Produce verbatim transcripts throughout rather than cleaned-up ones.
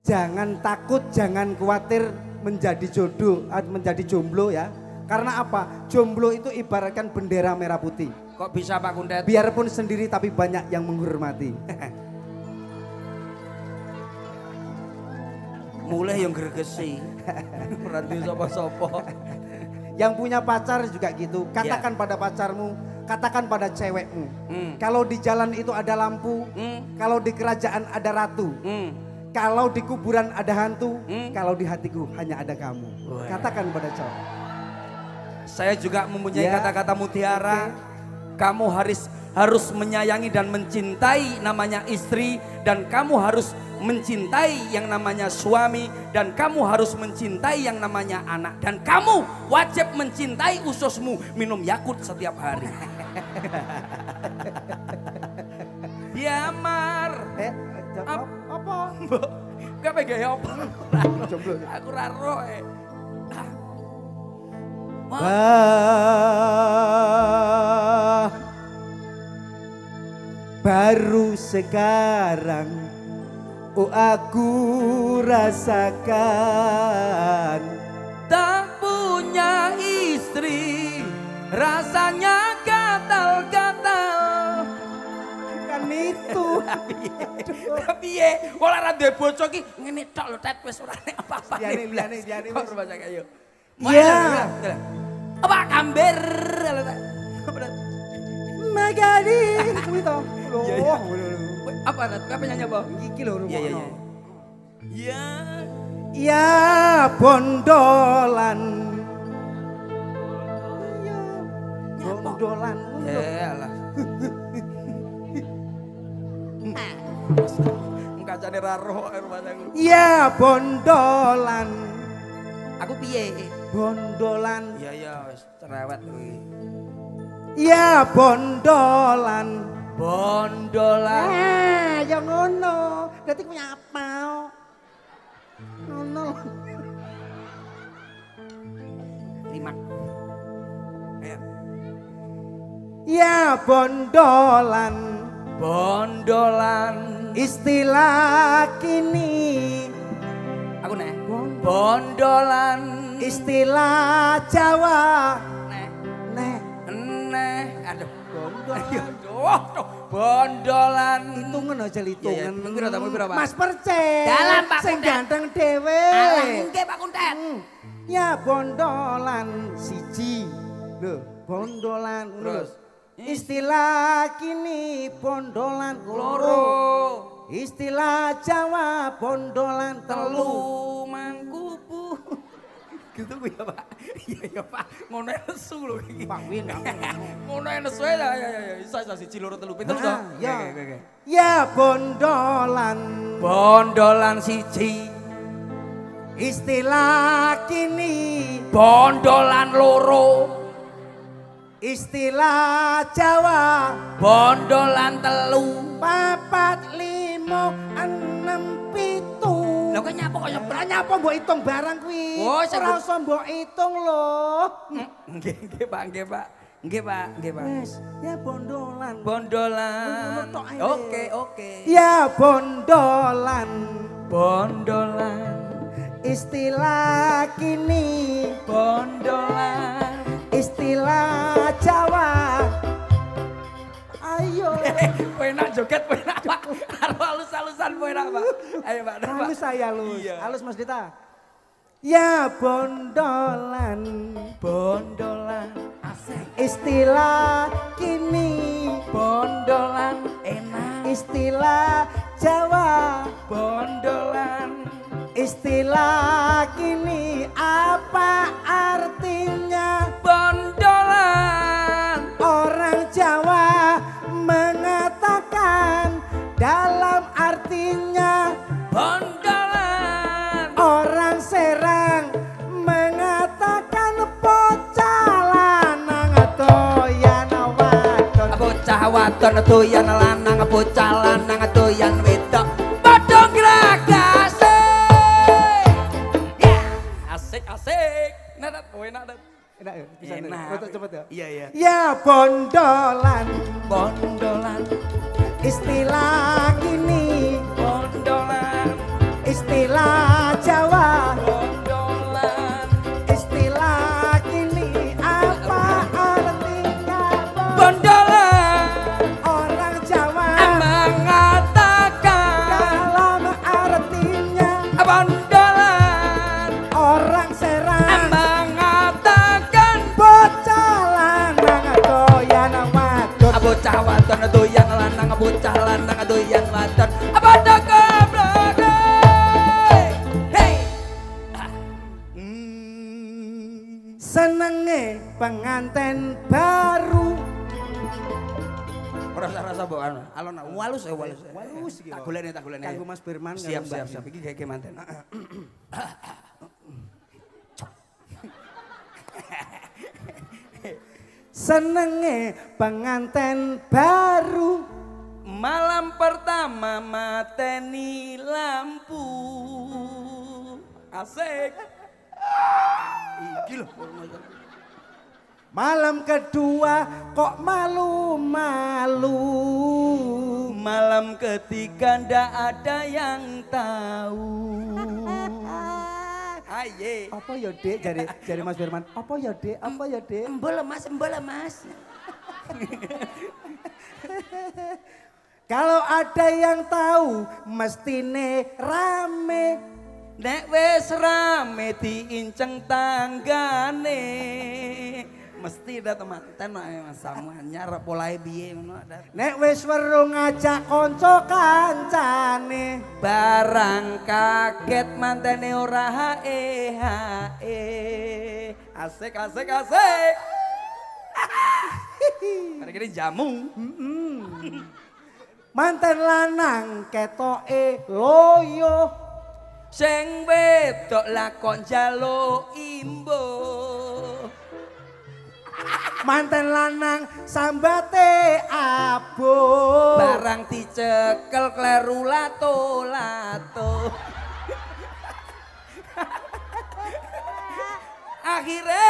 Jangan takut, jangan khawatir menjadi jodoh, menjadi jomblo ya. Karena apa? Jomblo itu ibaratkan bendera merah putih. Kok bisa Pak Kuntet? Biarpun sendiri tapi banyak yang menghormati. Mulai yang gergesi. Berarti sopo-sopo. Yang punya pacar juga gitu. Katakan ya. pada pacarmu, katakan pada cewekmu. Hmm. Kalau di jalan itu ada lampu, hmm. kalau di kerajaan ada ratu. Hmm. Kalau di kuburan ada hantu, hmm. kalau di hatiku hanya ada kamu. Wah. Katakan pada cowok. Saya juga mempunyai kata-kata ya. Mutiara. Okay. Kamu harus harus menyayangi dan mencintai namanya istri, dan kamu harus mencintai yang namanya suami, dan kamu harus mencintai yang namanya anak, dan kamu wajib mencintai ususmu, minum Yakult setiap hari. Biamar. Eh, apa? Apa? Gak pegang apa? Aku raro eh. Bah, baru sekarang oh aku rasakan tak punya istri rasanya gatal-gatal. Kan itu tapi ya olah rada bocok ki ngene tok lho tet wis ora apa-apa. Diane diane diane wis baca kayo. Iya. Apa kamber? Magadin kuwi to. Loh. Apa Nat? Apa nyanyi apa? Iki lho rumah. Iya iya iya. Ya. Ya bondolan. Ya bondolan. Ya alah. Kacane raro rumah aku. Ya bondolan. Aku piye? Bondolan. Iya iya wis cerewet kuwi. Ya bondolan. Bondolan. Ah, ya ngono. Dadi kuwi apa? Ngono. Lima. Ayo. Ya bondolan. Bondolan. Istilah kini. Aku nek. Bondolan. Istilah Jawa. Nek. Nek. Nek. Aduh. Bondolan. Aduh. Bondolan. Hitungan aja hitungan. Iya, pira ta, pira Pak? Mas Percet. Dalam Pak Sing Kuntet. ganteng dhewe. Alah nggih Pak Kuntet. Hmm. Ya bondolan siji. Lho, bondolan Terus. Istilah kini bondolan loro. Loro. Istilah Jawa bondolan telu. Telu mangkupu. Gitu ya Pak. Iya ya Pak. Ngono nesu lho iki. Pak Win. Ngono nesu ya ya ya. Iso iso siji loro telu pinten to? Ya. Ya bondolan. Bondolan siji. Istilah kini Bondolan loro. Istilah Jawa Bondolan telu. papat limo enam pitu. Lho kok nyapa kaya Ora nyapa mbok hitung barang kuwi. Oh, Ora usah mbok hitung lho. Nggih nggih Pak, nggih Pak. Nggih Pak, nggih Pak. Wes, ya bondolan. Bondolan. Tok ae. Oke, oke. Ya bondolan. Bondolan. Istilah kini Bondolan. istilah Jawa. Ayo. Penak joget penak Pak. Karo halus-halusan penak Pak. Ayo Pak. Halus saya halus. Iya. Halus Mas Dita. Ya bondolan. Bondolan. Asik. Istilah kini Bondolan enak. istilah Jawa. Bondolan. Istilah kini apa artinya? Bondolan. Orang Jawa mengatakan dalam artinya. Bondolan. Orang Serang mengatakan bocah lanang doyan wadon. Bocah wadon doyan lanang, bocah lanang doyan wedok. Padha gragase. Ya, asik asik. Nadat, enak dat. Enak ya? Bisa Enak. nih? Foto cepet ya? Iya iya. Ya bondolan. Bondolan. Istilah kini. Bondolan. Istilah Istilah Jawa, bondolan. istilah kini apa artinya? Bondolan. Orang Jawa Mengatakan dalam artinya bondolan. orang Serang Mengatakan bocah lanang doyan wadon. bocah wadon doyan lanang, bocah lanang doyan wadon. Pada keblade. Hey. Hmm, senenge penganten baru. Rasa-rasa mbok anu, alon walus eh walus. Walus iki. Tak golekne tak golekne. Kanggo Mas Firman. Siap karo siap Mbak siap iki kayak manten. Senenge penganten baru. Malam pertama mateni lampu. Asik. Iki lho. Malam kedua kok malu-malu. Malam ketiga ndak ada yang tahu. Aye. Apa ya Dek, jari jari Mas Firman. Apa ya Dek, apa ya Dek? Embol Mas, embol Mas. Kalau ada yang tahu mestine rame. Nek wis rame diinceng tanggane. Mesti ada teman-teman Mas Samuanya polahe piye ngono ada. Nek wis weruh ngajak kanca kancane. Barang kaget mantene ora hae hae. Asik asik asik. Kira-kira jamu. Manten lanang ketoke loyo. Sing wedok lakon njaluk imbo. Manten lanang sambate abo. Barang dicekel kleru lato-lato. Akhirnya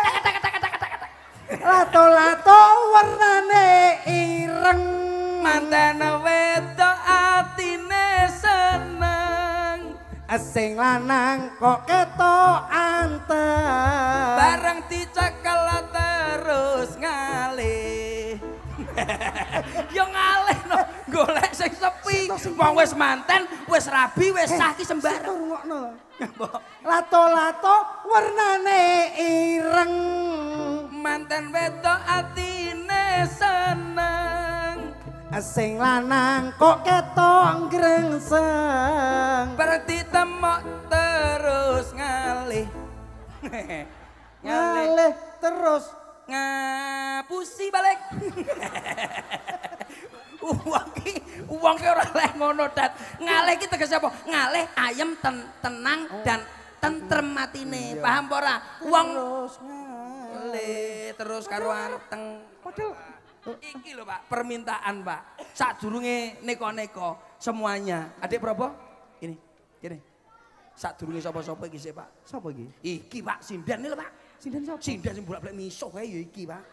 Lato-lato warnane ireng. manten wedok atine seneng. Sing lanang kok ketok anteng. Barang dicekel terus ngalih. Yo ngalih no, golek sing sepi. Wong wis manten, wis rabi, wis sah ki sembarang. Rungokno. Lato-lato warnane ireng. Manten wedok atine seneng. Sing lanang kok ketok grengseng. Barang ditemok terus ngalih. Ngalih terus. Ngapusi balik. Uang ki, uang ki ora leh ngono dat. Ngalih ki tegese apa? Ngalih ayem ten, tenang dan tentrem matine. Paham apa ora? Uang Terus ngalih. terus karo anteng. Padahal Iki lho Pak, permintaan Pak. Sadurunge neko-neko semuanya. Adik berapa? Ini, ini. Sadurunge sapa-sapa iki sih Pak. sapa iki? Iki Pak, sindan lho Pak. Sindan sapa? Sindan sing bolak-balik miso kae ya iki Pak.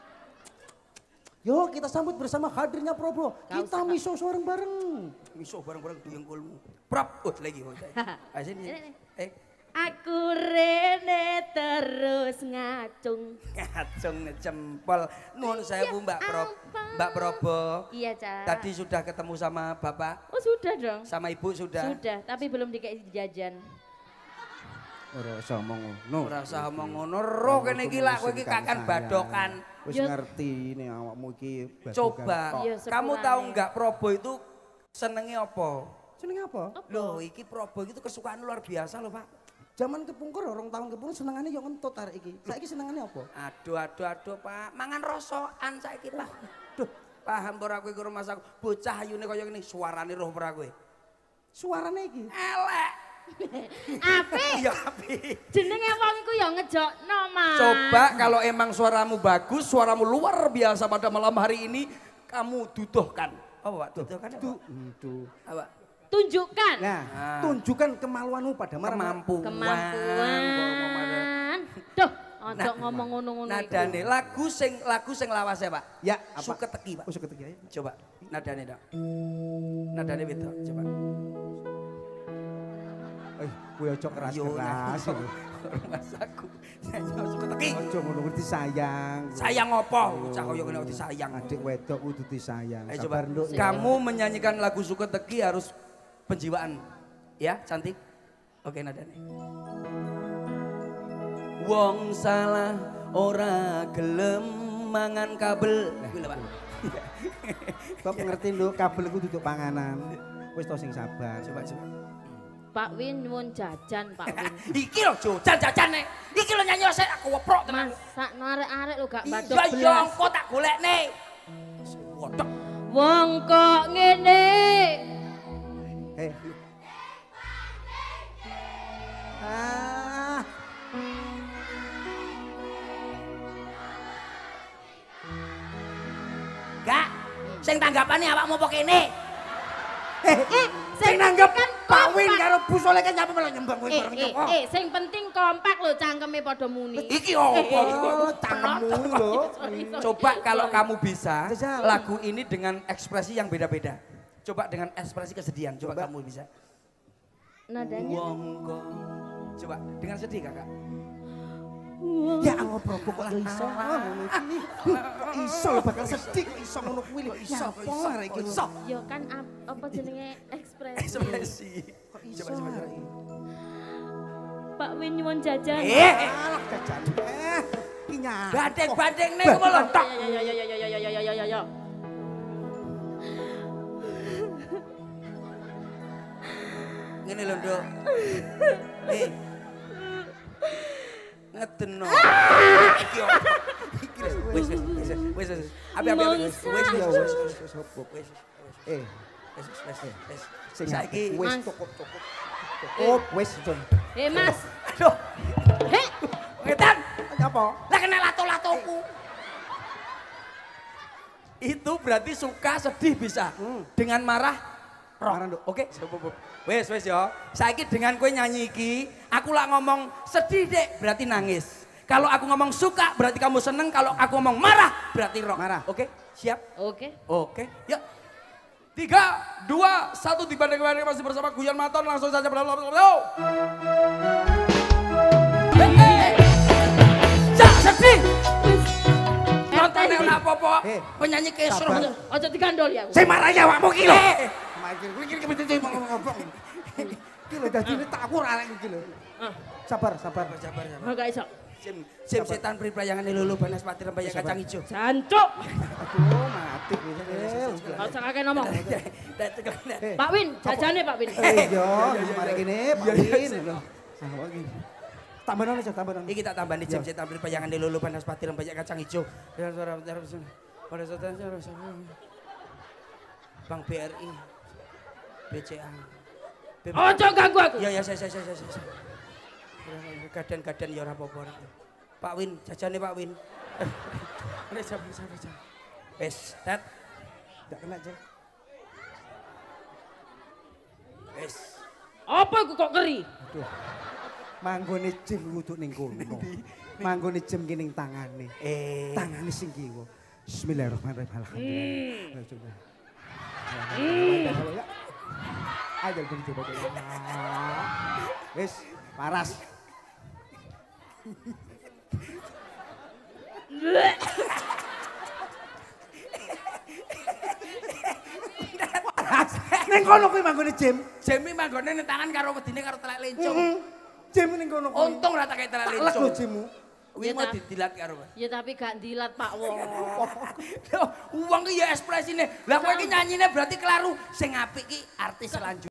Yo kita sambut bersama hadirnya Probo. Gak Kita usah, miso bareng-bareng. Miso bareng-bareng dengkulmu. Prap, oh lagi mau saya. Ayo sini. Eh, Aku rene terus ngacung. ngacung jempol. Nuwun sewu Mbak Pro, Mbak Probo. Iya, Cak. Tadi sudah ketemu sama Bapak, Oh, sudah dong. sama Ibu sudah. Sudah, tapi belum dikasih jajan. Ora usah omong ngono. Ora usah omong ngono, ro kene iki lak kowe iki kakan badokan. Wis Yo. ngerti ini awakmu iki badokan Coba, tok. Iya, kamu sepurane. tahu nggak Probo itu senengnya apa? Jenenge apa? Loh, iki Probo itu kesukaan luar biasa loh Pak. Zaman kepungkur orang tahun kepungkur senengane yo ngentut arek iki. Saiki senengane apa? Aduh, aduh, aduh Pak, mangan rosokan saiki Pak. Duh, paham ora kowe ke rumah aku, bocah ayune kaya ngene, suarane roh ora kowe. Suarane iki. Elek. Apik. Ya api. Jenenge wong iku ya ngejokno, Mas. Coba kalau emang suaramu bagus, suaramu luar biasa pada malam hari ini, kamu duduhkan. Apa Pak? Duduhkan apa? Tuh, tuh. Apa? Tunjukkan Nah, Ah. tunjukkan kemaluanmu pada marah. Kemampuan. kemampuan. Duh, ojo ngomong ngono-ngono iku. Nadane lagu sing lagu sing lawas ya Pak. Ya, apa? Suket teki Pak. Oh, suket teki, ya. Coba nadane dong. Nadane itu coba. Eh, kowe ojo keras-keras. Mas aku. Nyanyi suka teki. Ojo ngono ngerti sayang. Sayang opo? Cah koyo ngene kok disayang. Adik wedok kudu disayang. Ayo coba. Sabar, Nduk. Kamu menyanyikan lagu suka teki harus penjiwaan. Ya, cantik. Oke, nadane. Wong salah ora gelem mangan kabel. Kuwi lho, Pak. Kok ngerti Nduk, kabel ku duduk panganan. Wis to sing sabar. Coba coba. Pak Win nyuwun jajan Pak Win. Iki lho jajan jajane. Iki lho nyanyi sik aku weprok tenan. Masak arek-arek lho gak badhe Iya iya belas. engko tak golekne. Wodok. Wong kok ngene. Eh. Ah. Gak, sing tanggapane awakmu apa kene? Eh, Eh, sing nanggep kan Pak Win kompak. karo busole kan nyapa malah nyembang kowe Eh, bareng eh, nyapa. eh, sing penting kompak lho cangkeme padha muni. Iki opo? Oh, cangkemmu lho. Coba kalau kamu bisa Jalan. lagu ini dengan ekspresi yang beda-beda. Coba dengan ekspresi kesedihan, coba, Coba. kamu bisa. Nadanya. Wong kok. Coba dengan sedih kakak. Ya Allah Prabu kok iso ngono iki. Kok iso lho bakal sedih kok iso ngono kuwi lho. Iso kok iso arek iki iso. Yo kan ap- apa jenenge ekspresi. Ekspresi. Kok iso. Coba coba coba. Pak Win nyuwun jajan. Eh, Alah jajan. Eh, iki nyapa. badeng-badeng nih kamu lho. Tok. Ya ya ya ya ya ya ya ya ya ya ya. Ngene lho, Nduk. Eh. Ngedeno. Iki yo. Iki wis wis wis wis wis. Abi abi abi. Wis wis Ya wis wis wis. wis wis hop. Wis Eh, wis wis wis. sing Saiki wis Mas. cukup cukup. Cukup wis Jon. Eh Mas. aduh. Heh. Ngetan. Apa? Lah kena lato-latoku. Itu berarti suka sedih bisa. Dengan marah roh. Marah, Nduk. Oke, wes wes yo. Saiki dengan kue nyanyi iki, aku lah ngomong sedih dek, berarti nangis. Kalau aku ngomong suka, berarti kamu seneng. Kalau aku ngomong marah, berarti roh. Marah. Oke, siap? Oke. Oke, yuk. Tiga, dua, satu, dibanding-banding masih bersama Guyon Maton. Langsung saja berlalu. Hei, jak sedih. Nontonnya ora apa-apa. Eh, Penyanyi kesro. sabar. Ojo digandol ya. Sing marah ya awakmu iki lho. Eh, Mikir kuwi iki mesti ngomong. Iki lho dadine takur arek iki lho. Sabar, sabar. sabar, sabar. Enggak iso. Sim, sim setan pri pelayangan lulu panas pati rembaya kacang hijau. Jancuk. Aduh, mati kowe. Enggak usah kakek ngomong. Eh, Pak Win, jajane Pak Win. Eh, yo, mari kene, Pak Win lho. Ah, iki. Tambahan aja, tambahan. Iki tak tambah nih sim setan pri pelayangan lulu panas pati rembaya kacang hijau. Dan suara terus pada saat Bang B R I, B C A. Ojo ganggu aku. Ya ya saya saya saya saya. Gadan-gadan ya ora apa-apa. Pak Win, jajane Pak Win. Wis sabar sabar sabar. Wis, tet. Enggak kena, Cek. Wis. Apa iku kok keri? Aduh. Manggone jim kudu ning kono. Manggone jim ki ning tangane. Eh. Tangane sing kiwa. Bismillahirrahmanirrahim. Alhamdulillah. Ya, coba. Ya. Ayo coba coba. coba. Wis, paras. Paras. Ning kono kuwi manggone jim. Jemi manggone ning tangan karo wedine karo telek lencung. Jim ning kono kuwi. Untung ora tak kei telek Lek lencung. lho jimmu. Kuwi Ya, mau ta. didilat karo. Ya tapi gak dilat Pak Wong. Uang ki ya ekspresine. Lah kowe iki nyanyine berarti kelaru. Sing apik ki artis selanjutnya.